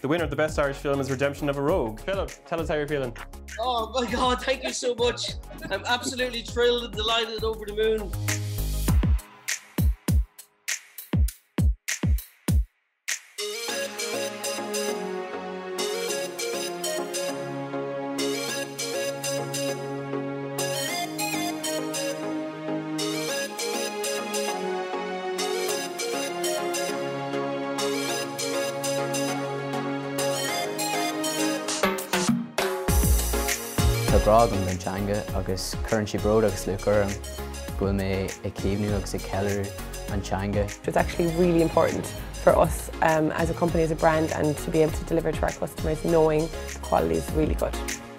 The winner of the Best Irish Film is Redemption of a Rogue. Philip, tell us how you're feeling. Oh my God, thank you so much. I'm absolutely thrilled and delighted, over the moon. Tá brád an Bintanga agus chuann sí bród agus luúchar bhfuil mé ag cíbhnú agus ag ceilú an teanga. It's actually really important for us as a company, as a brand, and to be able to deliver to our customers knowing the quality is really good.